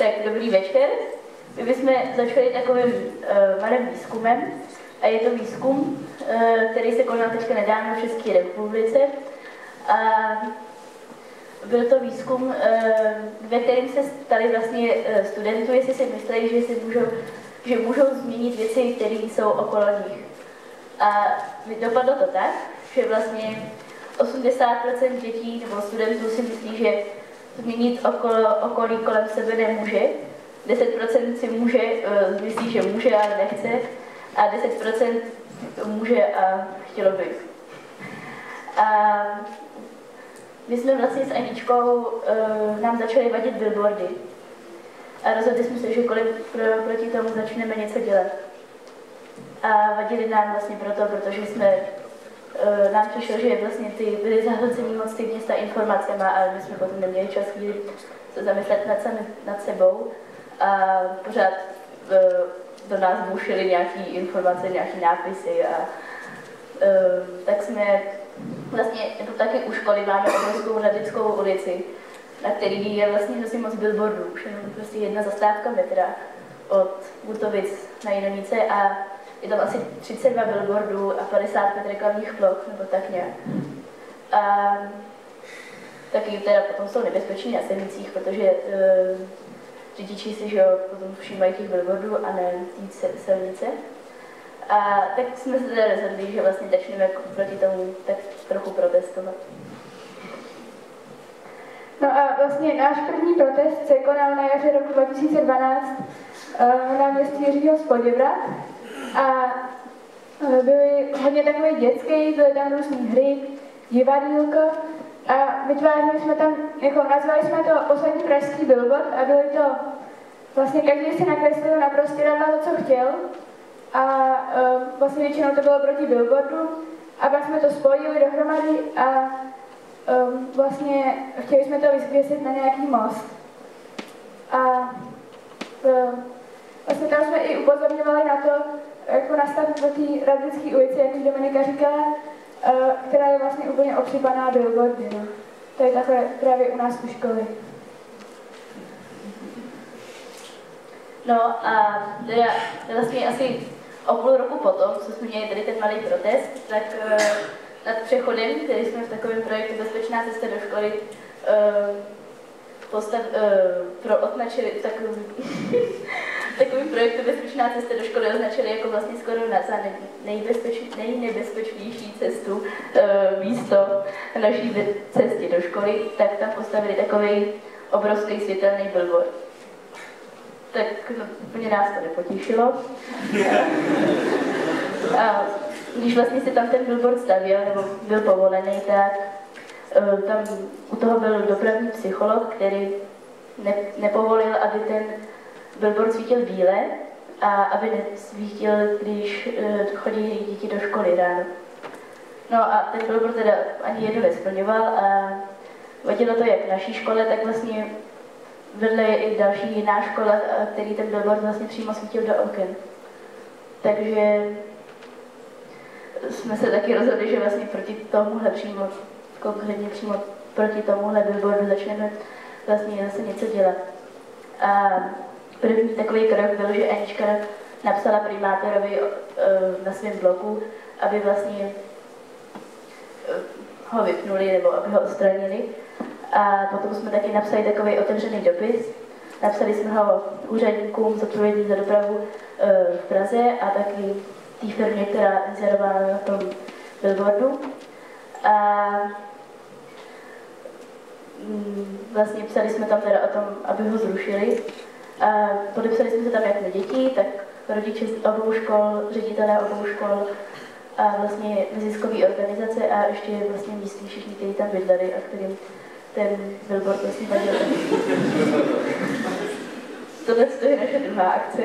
Tak dobrý večer. My bychom začali takovým malým výzkumem. A je to výzkum, který se konal teďka nedávno v České republice. A byl to výzkum, ve kterém se ptali vlastně studentů, jestli si mysleli, že můžou změnit věci, které jsou okolo nich. A dopadlo to tak, že vlastně 80% dětí nebo studentů si myslí, že změnit okolí kolem sebe nemůže. 10% si myslí, že může, ale nechce. A 10% může a chtělo by. A my jsme vlastně s Aničkou nám začali vadit billboardy. A rozhodli jsme se, že proti tomu začneme něco dělat. A vadili nám vlastně protože nám přišlo, že vlastně byly zahlcení moc ty města informacema, ale my jsme potom neměli čas chvíli se zamyslet nad sebou. A pořád do nás bušily nějaké informace, nějaké nápisy a tak jsme vlastně, jako taky u školy máme obrovskou Radickou ulici, na který je vlastně hrozně moc billboardů, už jenom prostě jedna zastávka metra od Butovic na Jinonice a je tam asi 32 billboardů a 55 reklamních ploch, nebo tak nějak. A taky teda potom jsou nebezpeční na silnicích, protože řidiči si, že jo, potom všímají těch billboardů a ne té silnice. A tak jsme se teda rozhodli, že vlastně začneme proti tomu tak trochu protestovat. No a vlastně náš první protest se konal na jaře roku 2012 na náměstí Jiřího z Poděbrad. A byly hodně takové dětské, byly tam různé hry, divadýlko a vytvářeli jsme tam, jako nazvali jsme to poslední pražský billboard a byly to, vlastně každý si nakreslil na prostěradla to, co chtěl a vlastně většinou to bylo proti billboardu a pak jsme to spojili dohromady a vlastně chtěli jsme to vyvěsit na nějaký most. A vlastně tam jsme i upozorňovali na to, jako na stav proti Radnické ulici, jak už Dominika říkala, která je vlastně úplně obsypaná billboardy. No. To je takhle právě u nás u školy. No a teda vlastně asi o půl roku potom, co jsme měli tady ten malý protest, tak nad přechodem, který jsme v takovém projektu Bezpečná cesta do školy označili takovým projektu Bezpečná cesta do školy označili jako vlastně skoro za nejnebezpečnější cestu místo naší cesty do školy, tak tam postavili takový obrovský světelný billboard. Tak no, úplně nás to nepotěšilo. A když vlastně se tam ten billboard stavěl, nebo byl povolený, tak tam u toho byl dopravní psycholog, který nepovolil, aby ten billboard svítil bíle a aby nesvítil, když chodí děti do školy ráno. No a ten billboard teda ani jedno nesplňoval a vadilo to jak naší škole, tak vlastně vedle je i další jiná škola, který ten billboard vlastně přímo svítil do oken. Takže jsme se taky rozhodli, že vlastně proti tomuhle konkrétně přímo proti tomuhle billboardu začneme vlastně zase něco dělat. A první takový krok byl, že Anička napsala primátorovi na svém blogu, aby vlastně ho vypnuli nebo aby ho odstranili. A potom jsme taky napsali takový otevřený dopis. Napsali jsme ho úředníkům zodpovědným za dopravu v Praze a taky té firmě, která inzerovala na tom billboardu. A vlastně psali jsme tam teda o tom, aby ho zrušili. A podepsali jsme se tam jak na děti, tak rodiče obou škol, ředitelé obou škol a vlastně neziskové organizace a ještě vlastně místní všichni, kteří tam bydleli a kterým ten billboard vlastně vadil. Tohle je naše druhá akce.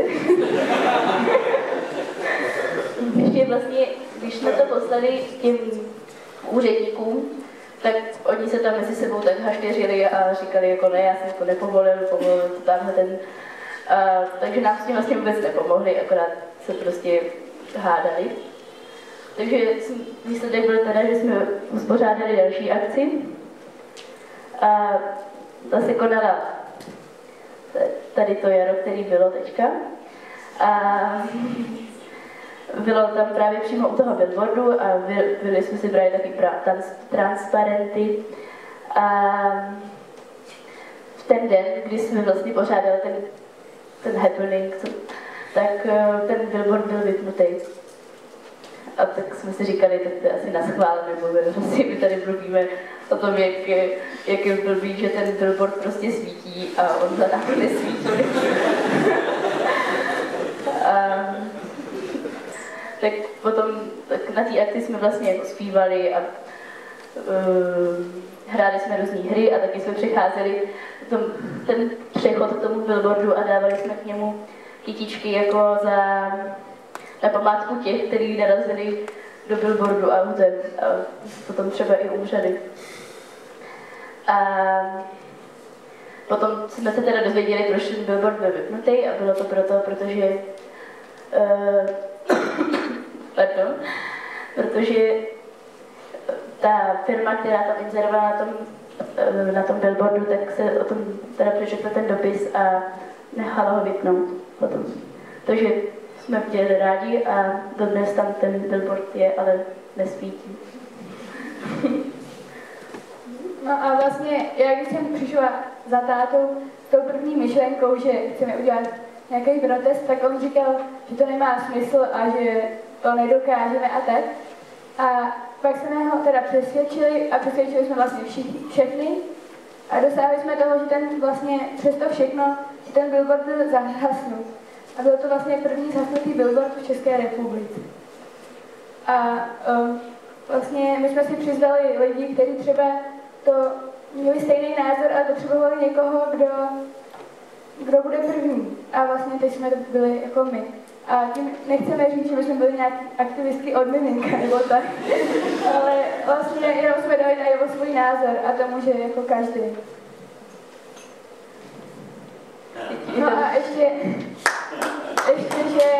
Ještě vlastně, když jsme to poslali těm úředníkům, tak oni se tam mezi sebou tak hašteřili a říkali, jako ne, já jsem to nepovolil, povolil to tamhle ten. Takže nám s tím vlastně vůbec nepomohli, akorát se prostě hádali. Takže výsledek byl teda, že jsme uspořádali další akci. A ta se konala tady to jaro, který bylo teďka. A bylo tam právě přímo u toho billboardu a byli jsme si brali taky transparenty. A v ten den, kdy jsme vlastně pořádali ten happening, tak ten billboard byl vypnutý. A tak jsme si říkali, tak to je asi naschvál, nebo vlastně my tady mluvíme o tom, jak je blbý, že ten billboard prostě svítí a on za námi nesvítí. Tak potom tak na té akci jsme vlastně jako zpívali a hráli jsme různé hry a taky jsme přecházeli ten přechod k tomu billboardu a dávali jsme k němu kytičky jako na památku těch, kteří narazili do billboardu autem a potom třeba i umřeli. A potom jsme se teda dozvěděli, proč ten billboard byl vypnutý a bylo to proto, protože protože ta firma, která tam inzerovala na tom billboardu, tak se o tom teda přečetla ten dopis a nechala ho vypnout potom. Takže jsme byli rádi a dodnes tam ten billboard je, ale nesvítí. No a vlastně, já když jsem přišla za tátou s tou první myšlenkou, že chceme udělat nějaký protest, tak on říkal, že to nemá smysl a že to nedokážeme a tak. A pak jsme ho teda přesvědčili a přesvědčili jsme vlastně všechny. A dosáhli jsme toho, že ten vlastně přes to všechno, že ten billboard byl zahasnut. A byl to vlastně první zhasnutý billboard v České republice. A vlastně my jsme si přizvali lidi, kteří třeba to měli stejný názor, ale potřebovali někoho, kdo bude první. A vlastně teď jsme to byli jako my. A tím nechceme říct, že my jsme byli nějaký aktivistky od miminka nebo tak, ale vlastně jenom jsme dali najevo svůj názor a to může jako každý. No a ještě že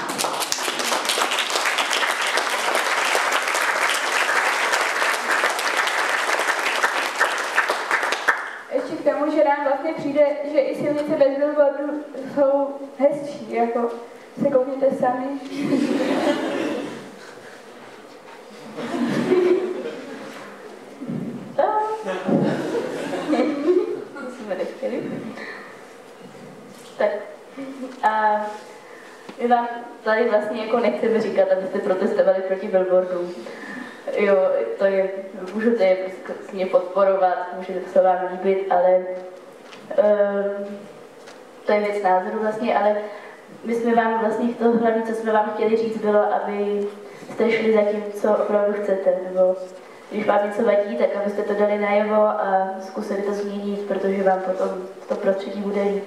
ještě k tomu, že nám vlastně přijde, že i silnice bez billboardu jsou hezčí, jako se koukněte sami. Jsme nechtěli. Tak. A my vám tady vlastně jako nechceme říkat, abyste protestovali proti billboardům. Jo, to je, můžete je mě podporovat, můžete se vám líbit, ale to je věc názoru vlastně, ale my jsme vám vlastně to hlavně, co jsme vám chtěli říct, bylo, aby jste šli za tím, co opravdu chcete, nebo když vám něco vadí, tak abyste to dali najevo a zkusili to změnit, protože vám potom to prostředí bude líp.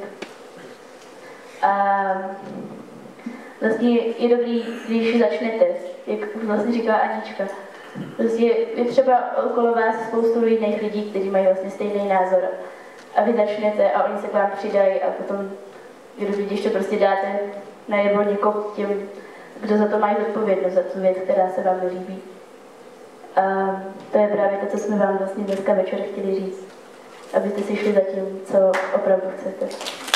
A vlastně je dobrý, když začnete, jak už vlastně říkala Anička. Prostě je třeba okolo vás spoustu jiných lidí, kteří mají vlastně stejný názor. A vy začnete a oni se k vám přidají a potom je dobrý, když to prostě dáte najevo někomu těm, kdo za to mají zodpovědnost, za tu věc, která se vám nelíbí. A to je právě to, co jsme vám vlastně dneska večer chtěli říct. Abyste si šli za tím, co opravdu chcete.